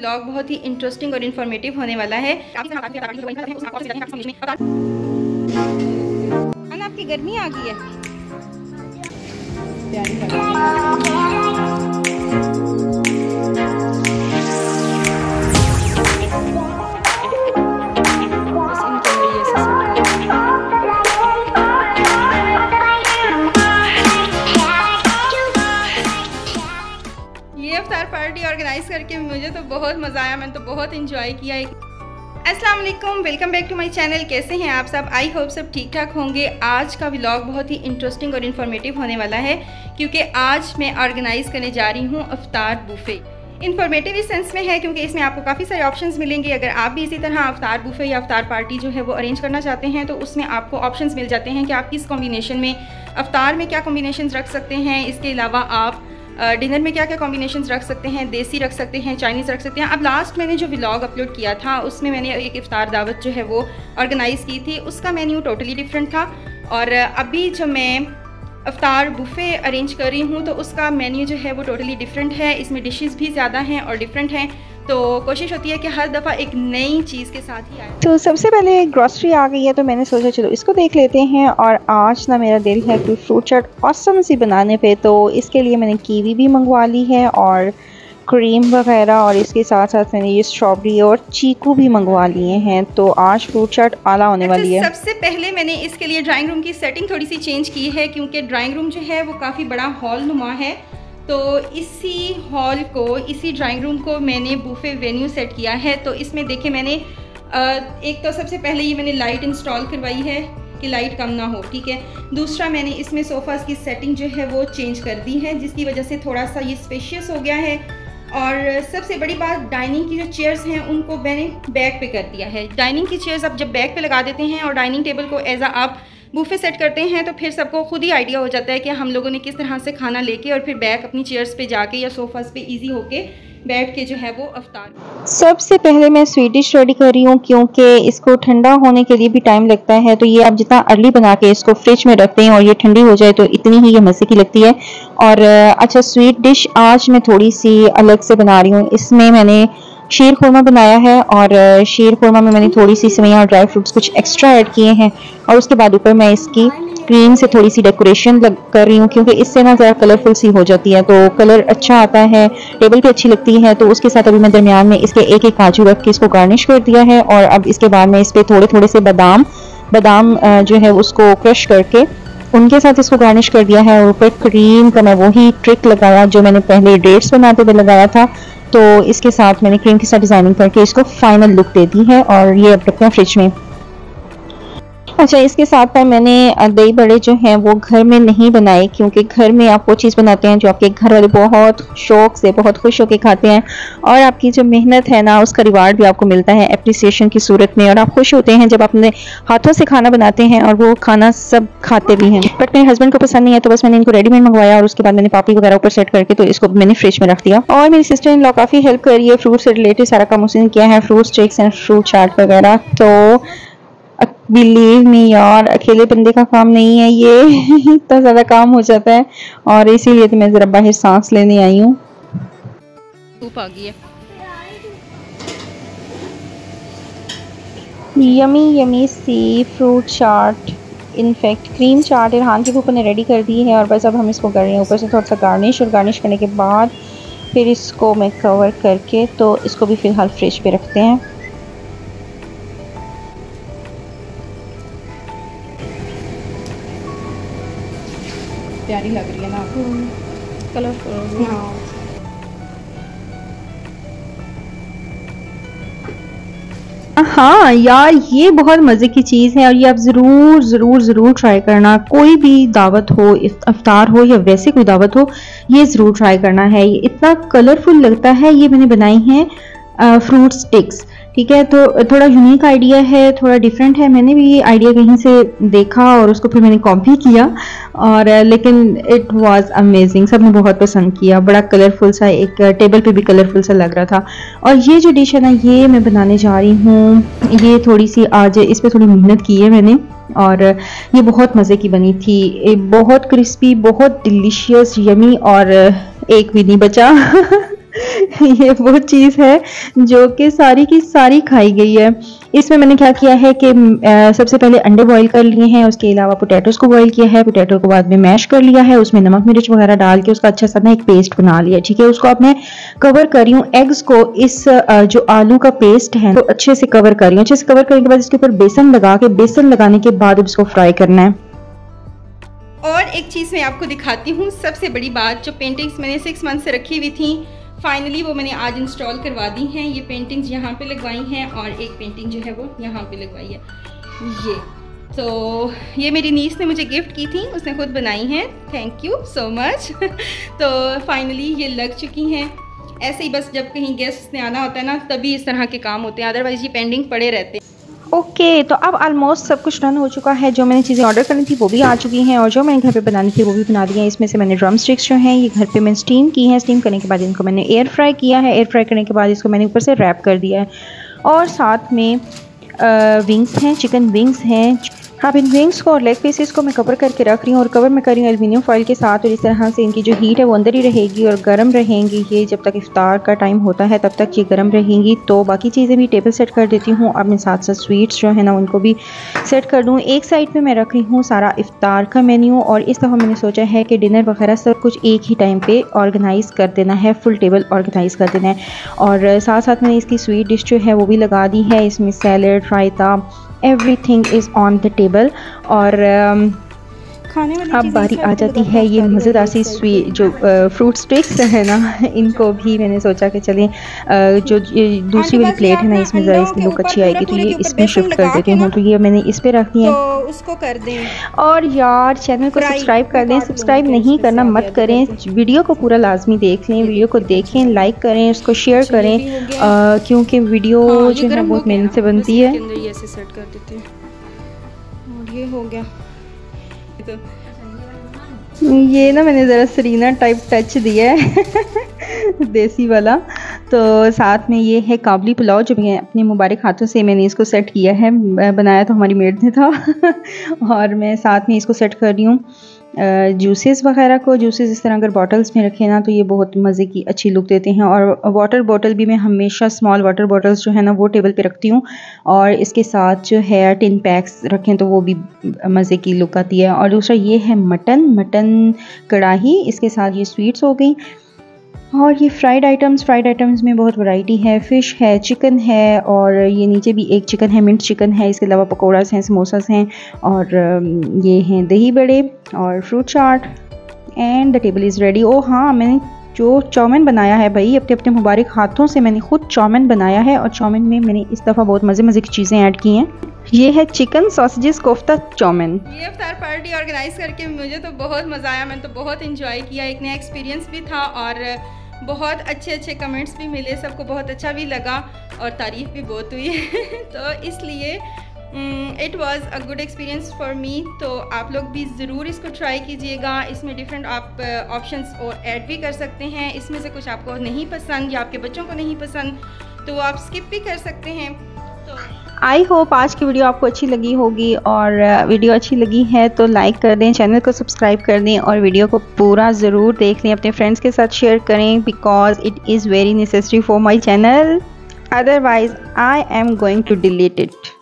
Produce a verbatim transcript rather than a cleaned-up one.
Vlog बहुत ही interesting और informative होने वाला है। आपकी गर्मी आ गई है। ये अफ्तार पार्टी ऑर्गेनाइज करके मुझे तो बहुत मज़ा आया, मैंने तो बहुत इंजॉय किया है। अस्सलाम वालेकुम, welcome back to my channel. कैसे हैं आप सब? आई होप सब ठीक ठाक होंगे। आज का व्लॉग बहुत ही इंटरेस्टिंग और इन्फॉर्मेटिव होने वाला है क्योंकि आज मैं ऑर्गेनाइज़ करने जा रही हूँ अफ्तार बुफे। इन्फॉर्मेटिव इस सेंस में है क्योंकि इसमें आपको काफ़ी सारे ऑप्शंस मिलेंगे। अगर आप भी इसी तरह अफ्तार बुफे या अफ्तार पार्टी जो है वो अरेंज करना चाहते हैं तो उसमें आपको ऑप्शंस मिल जाते हैं कि आप किस कॉम्बिनेशन में अफ्तार में क्या कॉम्बिनेशन रख सकते हैं। इसके अलावा आप डिनर में क्या क्या कॉम्बिनेशंस रख सकते हैं, देसी रख सकते हैं, चाइनीज़ रख सकते हैं। अब लास्ट मैंने जो व्लॉग अपलोड किया था उसमें मैंने एक इफ्तार दावत जो है वो ऑर्गेनाइज़ की थी, उसका मेन्यू टोटली डिफरेंट था। और अभी जो मैं अफ्तार बुफे अरेंज कर रही हूँ तो उसका मेन्यू जो है वो टोटली डिफरेंट है। इसमें डिशेस भी ज़्यादा हैं और डिफरेंट हैं, तो कोशिश होती है कि हर दफ़ा एक नई चीज़ के साथ ही आए। तो सबसे पहले ग्रॉसरी आ गई है तो मैंने सोचा चलो इसको देख लेते हैं। और आज ना मेरा दिल है कि फ्रूट चाट ऑसम सी बनाने पे, तो इसके लिए मैंने कीवी भी मंगवा ली है और क्रीम वगैरह, और इसके साथ साथ मैंने ये स्ट्रॉबेरी और चीकू भी मंगवा लिए हैं। तो आज फ्रूट चाट आला होने अच्छा, वाली है। सबसे पहले मैंने इसके लिए ड्राइंग रूम की सेटिंग थोड़ी सी चेंज की है क्योंकि ड्राइंग रूम जो है वो काफ़ी बड़ा हॉल नुमा है। तो इसी हॉल को, इसी ड्राइंग रूम को मैंने बुफे वेन्यू सेट किया है। तो इसमें देखे मैंने एक तो सबसे पहले ये मैंने लाइट इंस्टॉल करवाई है कि लाइट कम ना हो, ठीक है। दूसरा मैंने इसमें सोफ़ाज़ की सेटिंग जो है वो चेंज कर दी है जिसकी वजह से थोड़ा सा ये स्पेशियस हो गया है। और सबसे बड़ी बात, डाइनिंग की जो चेयर्स हैं उनको मैंने बैक पे कर दिया है। डाइनिंग की चेयर्स आप जब बैक पे लगा देते हैं और डाइनिंग टेबल को एज आ आप बुफे सेट करते हैं तो फिर सबको खुद ही आइडिया हो जाता है कि हम लोगों ने किस तरह से खाना लेके और फिर बैक अपनी चेयर्स पे जाके या सोफ़ास पे इजी होके बैठ के जो है वो अफ्तार। सबसे पहले मैं स्वीट डिश रेडी कर रही हूँ क्योंकि इसको ठंडा होने के लिए भी टाइम लगता है। तो ये आप जितना अर्ली बना के इसको फ्रिज में रखते हैं और ये ठंडी हो जाए तो इतनी ही ये मज़े की लगती है। और अच्छा, स्वीट डिश आज मैं थोड़ी सी अलग से बना रही हूँ। इसमें मैंने शीर खुरमा बनाया है और शीर खुरमा में मैंने थोड़ी सी सेवइयां और ड्राई फ्रूट्स कुछ एक्स्ट्रा ऐड किए हैं। और उसके बाद ऊपर मैं इसकी क्रीम से थोड़ी सी डेकोरेशन कर रही हूँ क्योंकि इससे ना ज़रा कलरफुल सी हो जाती है, तो कलर अच्छा आता है, टेबल पे अच्छी लगती है। तो उसके साथ अभी मैं दरमियान में इसके एक एक काजू रख के इसको गार्निश कर दिया है। और अब इसके बाद में इस पर थोड़े थोड़े से बादाम बादाम जो है उसको क्रश करके उनके साथ इसको गार्निश कर दिया है। और ऊपर क्रीम का मैं वही ट्रिक लगाया जो मैंने पहले डेट्स बनाते हुए लगाया था। तो इसके साथ मैंने क्रीम के साथ डिज़ाइनिंग करके इसको फाइनल लुक दे दी है और ये अब रखते हैं फ्रिज में। अच्छा, इसके साथ पर मैंने दही बड़े जो हैं वो घर में नहीं बनाए क्योंकि घर में आप वो चीज़ बनाते हैं जो आपके घर वाले बहुत शौक से, बहुत खुश होकर खाते हैं और आपकी जो मेहनत है ना उसका रिवार्ड भी आपको मिलता है एप्रिसिएशन की सूरत में। और आप खुश होते हैं जब अपने हाथों से खाना बनाते हैं और वो खाना सब खाते भी हैं। बट मेरे हस्बैंड को पसंद नहीं है तो बस मैंने इनको रेडीमेड मंगवाया और उसके बाद मैंने पापड़ी वगैरह ऊपर सेट करके तो इसको मैंने फ्रिज में रख दिया। और मेरी सिस्टर इन लॉ काफ़ी हेल्प कर रही है, फ्रूट से रिलेटेड सारा काम उसने किया है, fruit sticks and fruit chaat वगैरह। तो बिलीव मी यार, अकेले बंदे का काम नहीं है ये, इतना ज़्यादा काम हो जाता है और इसीलिए तो मैं ज़रा बाहर सांस लेने आई हूँ। धूप आ गई है। यमी यमी सी fruit chaat, in fact cream chaat Irhan के ऊपर ने रेडी कर दी है और बस अब हम इसको कर रहे हैं ऊपर से थोड़ा सा गार्निश। और गार्निश करने के बाद फिर इसको मैं कवर करके तो इसको भी फ़िलहाल फ्रिज पे रखते हैं। प्यारी लग रही है ना, कलरफुल। हाँ, हाँ यार, ये बहुत मज़े की चीज़ है और ये आप ज़रूर ज़रूर ज़रूर ट्राई करना। कोई भी दावत हो, इफ्तार हो या वैसे कोई दावत हो, ये ज़रूर ट्राई करना है। ये इतना कलरफुल लगता है। ये मैंने बनाई हैं फ्रूट स्टिक्स, ठीक है। तो थोड़ा यूनिक आइडिया है, थोड़ा डिफरेंट है। मैंने भी ये आइडिया कहीं से देखा और उसको फिर मैंने कॉपी किया और लेकिन इट वाज अमेजिंग, सबने बहुत पसंद किया। बड़ा कलरफुल सा, एक टेबल पे भी कलरफुल सा लग रहा था। और ये जो डिश है ना, ये मैं बनाने जा रही हूँ। ये थोड़ी सी आज इस पर थोड़ी मेहनत की है मैंने और ये बहुत मज़े की बनी थी, बहुत क्रिस्पी, बहुत डिलीशियस, यमी और एक भी नहीं बचा ये वो चीज़ है जो कि सारी की सारी खाई गई है। इसमें मैंने क्या किया है कि सबसे पहले अंडे बॉईल कर लिए हैं, उसके अलावा पोटैटोज़ को बॉईल किया है, पोटैटो को बाद में मैश कर लिया है, उसमें नमक मिर्च वगैरह डाल के उसका अच्छा सा ना एक पेस्ट बना लिया। ठीक है, उसको अब मैं कवर कर रही हूँ एग्स को, इस जो आलू का पेस्ट है तो अच्छे से कवर कर रही हूँ। अच्छे से कवर करने के बाद इसके ऊपर बेसन लगा के, बेसन लगाने के बाद अब इसको फ्राई करना है। और एक चीज़ मैं आपको दिखाती हूँ, सबसे बड़ी बात, जो पेंटिंग्स मैंने सिक्स मंथ से रखी हुई थी, फाइनली वो मैंने आज इंस्टॉल करवा दी हैं। ये पेंटिंग्स यहाँ पे लगवाई हैं और एक पेंटिंग जो है वो यहाँ पे लगवाई है। ये तो ये मेरी नीस ने मुझे गिफ्ट की थी, उसने खुद बनाई हैं, थैंक यू सो मच। तो फाइनली ये लग चुकी हैं। ऐसे ही बस जब कहीं गेस्ट ने आना होता है ना, तभी इस तरह के काम होते हैं, अदरवाइज़ ये पेंडिंग पड़े रहते हैं। ओके okay, तो अब ऑलमोस्ट सब कुछ डन हो चुका है। जो मैंने चीज़ें ऑर्डर करनी थी वो भी आ चुकी हैं और जो मैंने घर पे बनानी थी वो भी बना दी हैं। इसमें से मैंने ड्रम स्टिक्स जो हैं ये घर पे मैंने स्टीम की हैं। स्टीम करने के बाद इनको मैंने एयर फ्राई किया है। एयर फ्राई करने के बाद इसको मैंने ऊपर से रैप कर दिया है और साथ में विंग्स हैं, चिकन विंग्स हैं। अब इन विंग्स को और लेग पीसेस को मैं कवर करके रख रही हूँ और कवर मैं कर रही हूँ एल्युमिनियम फॉइल के साथ, और इस तरह से इनकी जो हीट है वो अंदर ही रहेगी और गर्म रहेंगी। ये जब तक इफ्तार का टाइम होता है तब तक ये गर्म रहेंगी। तो बाकी चीज़ें भी टेबल सेट कर देती हूँ। अब मैं साथ साथ स्वीट्स जो है ना उनको भी सेट कर दूँ। एक साइड पर मैं रख रही हूँ सारा इफ्तार का मेन्यू, और इस दफ़ा मैंने सोचा है कि डिनर वगैरह सब कुछ एक ही टाइम पर ऑर्गेनाइज़ कर देना है, फुल टेबल ऑर्गेनाइज़ कर देना है। और साथ साथ मैंने इसकी स्वीट डिश जो है वो भी लगा दी है। इसमें salad, raita, everything is on the table. और खाने वाली अब बारी आ जाती है ये मज़ेदार सी स्वीट जो फ्रूट स्टिक्स है ना, इनको भी मैंने सोचा कि चलें जो दूसरी वाली प्लेट है ना इसमें ज़रा इसकी लुक अच्छी आएगी तो ये इसमें शिफ्ट कर देती हूँ। तो ये मैंने इस पे रख दिया, तो उसको कर दें। और यार चैनल को सब्सक्राइब कर दें, सब्सक्राइब नहीं करना मत करें, वीडियो को पूरा लाजमी देख लें, वीडियो को देखें, लाइक करें, उसको शेयर करें, क्योंकि वीडियो जो है बहुत मेहनत से बनती है। ऐसे सेट कर देते हैं और ये हो गया। तो ये ना मैंने ज़रा सरीना टाइप टच दिया है देसी वाला। तो साथ में ये है काबली पुलाव जो मैं अपने मुबारक हाथों से मैंने इसको सेट किया है, बनाया तो हमारी मेड ने था और मैं साथ में इसको सेट कर रही हूँ जूसेस वगैरह को। जूसेस इस तरह अगर बॉटल्स में रखें ना तो ये बहुत मज़े की अच्छी लुक देते हैं। और वाटर बॉटल भी मैं हमेशा स्मॉल वाटर बॉटल्स जो है ना वो टेबल पे रखती हूँ, और इसके साथ जो है टिन पैक्स रखें तो वो भी मज़े की लुक आती है। और दूसरा ये है मटन मटन कढ़ाई, इसके साथ ये स्वीट्स हो गई। और ये फ्राइड आइटम्स फ्राइड आइटम्स में बहुत वैरायटी है, फ़िश है, चिकन है, और ये नीचे भी एक चिकन है, मिंट चिकन है। इसके अलावा पकौड़ास हैं, समोसास हैं, और ये हैं दही बड़े और fruit chaat. And the table is ready. ओ हाँ, मैंने जो चाउमीन बनाया है भाई अपने अपने मुबारक हाथों से मैंने खुद चाउमीन बनाया है, और चाउमीन में मैंने इस दफ़ा बहुत मज़े मज़े की चीज़ें ऐड की हैं। ये है चिकन सॉसेजेस कोफ्ता चाउमीन। ये इफ्तार पार्टी ऑर्गेनाइज़ करके मुझे तो बहुत मज़ा आया, मैंने तो बहुत इंजॉय किया, एक नया एक्सपीरियंस भी था और बहुत अच्छे अच्छे कमेंट्स भी मिले, सबको बहुत अच्छा भी लगा और तारीफ़ भी बहुत हुई तो इसलिए it was a good experience for me. तो आप लोग भी ज़रूर इसको ट्राई कीजिएगा। इसमें डिफरेंट आप ऑप्शंस और ऐड भी कर सकते हैं। इसमें से कुछ आपको नहीं पसंद या आपके बच्चों को नहीं पसंद तो आप स्किप भी कर सकते हैं। तो आई होप आज की वीडियो आपको अच्छी लगी होगी, और वीडियो अच्छी लगी है तो लाइक कर दें, चैनल को सब्सक्राइब कर दें, और वीडियो को पूरा ज़रूर देख लें, अपने फ्रेंड्स के साथ शेयर करें, because it is very necessary for my channel, otherwise I am going to delete it.